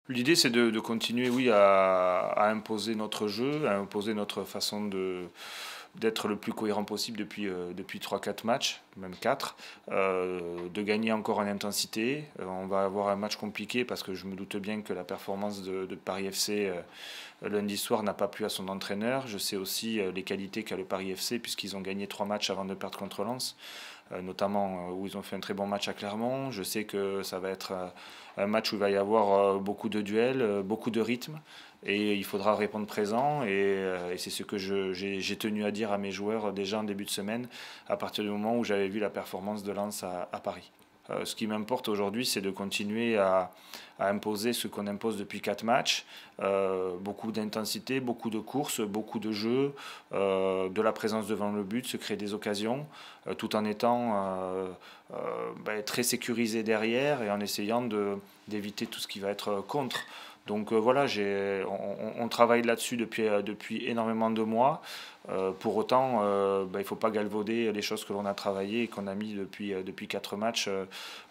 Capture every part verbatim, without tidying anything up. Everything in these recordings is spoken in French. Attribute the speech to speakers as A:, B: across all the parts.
A: L'idée, c'est de, de continuer, oui, à, à imposer notre jeu, à imposer notre façon de d'être le plus cohérent possible depuis, euh, depuis trois quatre matchs, même quatre, euh, de gagner encore en intensité. Euh, on va avoir un match compliqué parce que je me doute bien que la performance de, de Paris F C euh, lundi soir n'a pas plu à son entraîneur. Je sais aussi euh, les qualités qu'a le Paris F C puisqu'ils ont gagné trois matchs avant de perdre contre Lens, euh, notamment euh, où ils ont fait un très bon match à Clermont. Je sais que ça va être euh, un match où il va y avoir euh, beaucoup de duels, euh, beaucoup de rythme et il faudra répondre présent et, euh, et c'est ce que j'ai tenu à dire à mes joueurs déjà en début de semaine à partir du moment où j'avais vu la performance de Lens à, à Paris. Euh, ce qui m'importe aujourd'hui, c'est de continuer à, à imposer ce qu'on impose depuis quatre matchs. Euh, beaucoup d'intensité, beaucoup de courses, beaucoup de jeux, euh, de la présence devant le but, se créer des occasions, euh, tout en étant euh, euh, ben, très sécurisé derrière et en essayant d'éviter tout ce qui va être contre. Donc euh, voilà, on, on, travaille là-dessus depuis, euh, depuis énormément de mois. Euh, pour autant, euh, ben, il ne faut pas galvauder les choses que l'on a travaillées et qu'on a mis depuis, euh, depuis quatre matchs euh,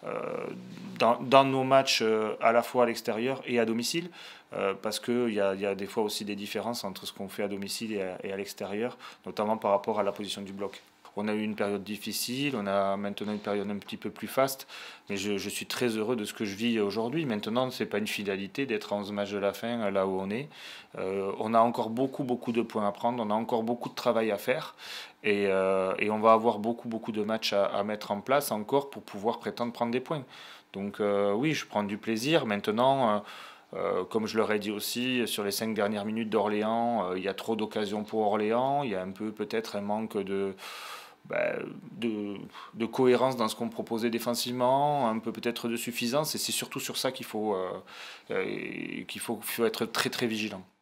A: dans, dans nos matchs euh, à la fois à l'extérieur et à domicile. Euh, parce qu'il y a, y a des fois aussi des différences entre ce qu'on fait à domicile et à, et à l'extérieur, notamment par rapport à la position du bloc. On a eu une période difficile, on a maintenant une période un petit peu plus faste, mais je, je suis très heureux de ce que je vis aujourd'hui. Maintenant, ce n'est pas une finalité d'être à onze matchs de la fin là où on est. Euh, on a encore beaucoup, beaucoup de points à prendre, on a encore beaucoup de travail à faire et, euh, et on va avoir beaucoup, beaucoup de matchs à, à mettre en place encore pour pouvoir prétendre prendre des points. Donc euh, oui, je prends du plaisir. Maintenant, euh, euh, comme je leur ai dit aussi, sur les cinq dernières minutes d'Orléans, euh, il y a trop d'occasions pour Orléans. Il y a un peu peut-être un manque de, bah, de, de cohérence dans ce qu'on proposait défensivement, un peu peut-être de suffisance. Et c'est surtout sur ça qu'il faut, euh, euh, qu'il faut, faut être très très vigilant.